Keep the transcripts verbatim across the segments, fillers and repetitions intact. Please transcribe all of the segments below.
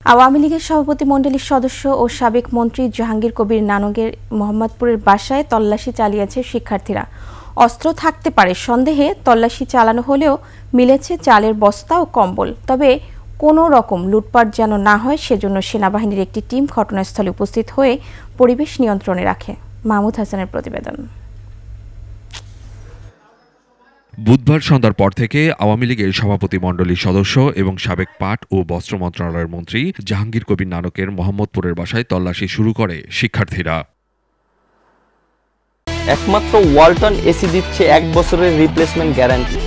আওয়ামী লীগের সভাপতিমণ্ডলীর সদস্য ও সাবেক মন্ত্রী জাহাঙ্গীর কবির নানকের মোহাম্মদপুরের বাসায় তল্লাশি চালিয়েছে শিক্ষার্থীরা। অস্ত্র থাকতে পারে সন্দেহে তল্লাশি চালানো হলেও মিলেছে চালের বস্তা ও কম্বল। তবে কোনো রকম লুটপাট যেন না হয় সেজন্য সেনাবাহিনীর একটি টিম ঘটনাস্থলে উপস্থিত হয়ে পরিবেশ নিয়ন্ত্রণে রাখে। মাহমুদ হাসানের প্রতিবেদন। বুধবার সন্ধ্যার পর থেকে আওয়ামী লীগের সভাপতিমণ্ডলীর সদস্য এবং সাবেক পাট ও বস্ত্র মন্ত্রণালয়ের মন্ত্রী জাহাঙ্গীর কবির নানকের মোহাম্মদপুরের বাসায় তল্লাশি শুরু করে শিক্ষার্থীরা। একমাত্র ওয়ালটন এসি দিচ্ছে এক বছরের রিপ্লেসমেন্ট গ্যারান্টি।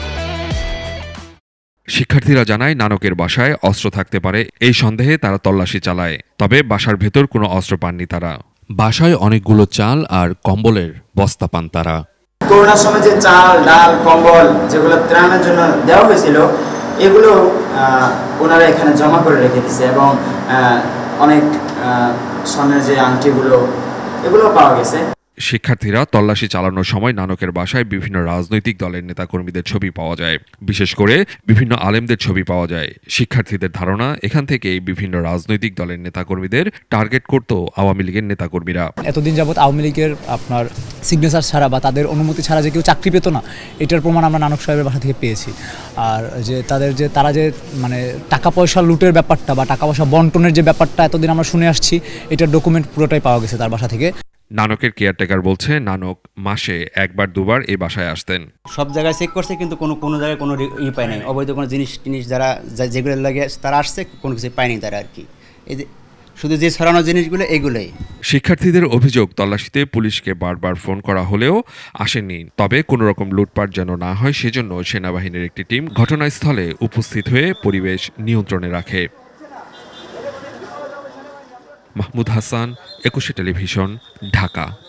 শিক্ষার্থীরা জানায় নানকের বাসায় অস্ত্র থাকতে পারে এই সন্দেহে তারা তল্লাশি চালায়। তবে বাসার ভেতর কোনো অস্ত্র পাননি তারা। বাসায় অনেকগুলো চাল আর কম্বলের বস্তা পান তারা। করোনার সময় যে চাল ডাল কম্বল যেগুলো ত্রাণের জন্য দেওয়া হয়েছিল এগুলো ওনারা এখানে জমা করে রেখে দিয়েছে এবং অনেক স্বর্ণের যে আংটিগুলো এগুলো পাওয়া গেছে। শিক্ষার্থীরা তল্লাশি চালানোর সময় নানকের বাসায় বিভিন্ন রাজনৈতিক দলের নেতাকর্মীদের ছবি পাওয়া যায়, বিশেষ করে বিভিন্ন আলেমদের ছবি পাওয়া যায়। শিক্ষার্থীদের ধারণা এখান থেকেই বিভিন্ন রাজনৈতিক দলের নেতাকর্মীদের টার্গেট করত আওয়ামী লীগের নেতাকর্মীরা। এতদিন যাবৎ আওয়ামী লীগের আপনার সিগনেচার ছাড়া বা তাদের অনুমতি ছাড়া যে কেউ চাকরি পেত না, এটার প্রমাণ আমরা নানক সাহেবের বাসা থেকে পেয়েছি। আর যে তাদের যে তারা যে মানে টাকা পয়সা লুটের ব্যাপারটা বা টাকা পয়সা বন্টনের যে ব্যাপারটা এতদিন আমরা শুনে আসছি, এটার ডকুমেন্ট পুরোটাই পাওয়া গেছে তার বাসা থেকে। নানকের কেয়ারটেকার বলছে নানক মাসে একবার দুবার এই বাসায় আসতেন। সব জায়গায় চেক করছে কিন্তু কোনো কোনো জায়গায় কোনো ই পায় নাই, অবৈধ কোনো জিনিস টিনিস যারা যেগুলো লাগে তারা আসছে কোনো কিছু পায়নি তারা আর কি। এই যে শুধু যে ছড়ানো জিনিসগুলো এগুলোই। শিক্ষার্থীদের অভিযোগ তল্লাশিতে পুলিশকে বারবার ফোন করা হলেও আসেনি। তবে কোনো রকম লুটপাট যেন না হয় সেজন্য সেনাবাহিনীর একটি টিম ঘটনাস্থলে উপস্থিত হয়ে পরিবেশ নিয়ন্ত্রণে রাখে। মাহমুদ হাসান, একুশে টেলিভিশন, ঢাকা।